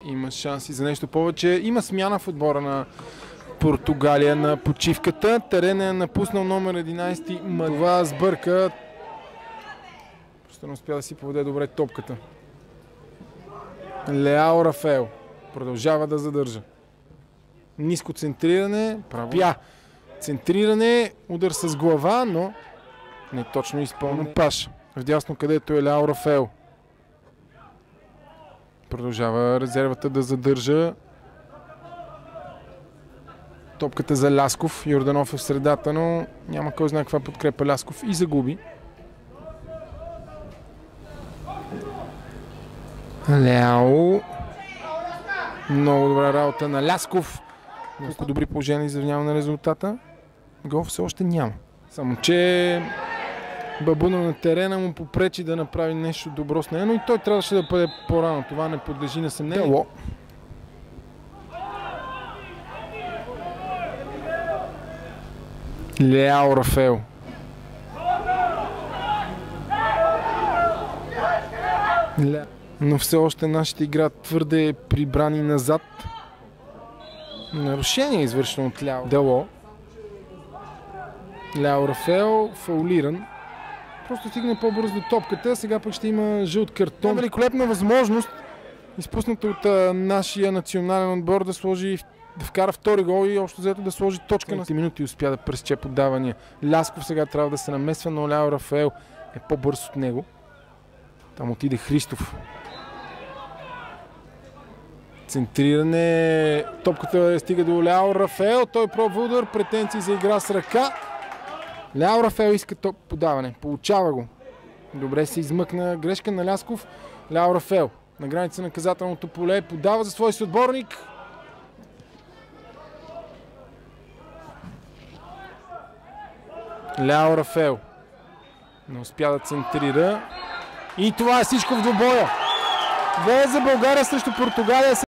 има шанси за нещо повече. Има смяна в отбора на Португалия на почивката. Терен е напуснал номер 11. Това сбърка. Просто не успя да си поведе добре топката. Леао Рафаел продължава да задържа. Ниско центриране. Правя. Центриране. Удар с глава, но не точно изпълнен паш. Вдясно, където е Леао Рафаел. Продължава резервата да задържа. Топката за Лясков. Йорданов е в средата, но няма кой знае каква подкрепа Лясков и загуби. Леао. Много добра работа на Лясков. Много добри положения изравнява на резултата. Гол все още няма. Само че бабуна на терена му попречи да направи нещо добро с нея, но и той трябваше да бъде по-рано. Това не подлежи на съмнение. Леао Рафаел. Но все още нашите игра твърде прибрани назад. Нарушение е извършено от Леао. Дело. Леао Рафаел фаулиран. Просто стигне по-бързо до топката. Сега пък ще има жълт картон. Великолепна възможност, изпусната от нашия национален отбор, да вкара втори гол и общо взето да сложи точка на 3 минути. Успя да пресече подавания. Лясков сега трябва да се намесва, но Леао Рафаел е по-бърз от него. Там отиде Христов. Центриране. Топката стига до Леао Рафаел. Той пробва удар. Претенции за игра с ръка. Леао Рафаел иска подаване. Получава го. Добре се измъкна. Грешка на Лясков. Леао Рафаел на граница на наказателното поле. Подава за свой съотборник. Леао Рафаел не успя да центрира. И това е всичко в двубоя. 2 за България срещу Португалия.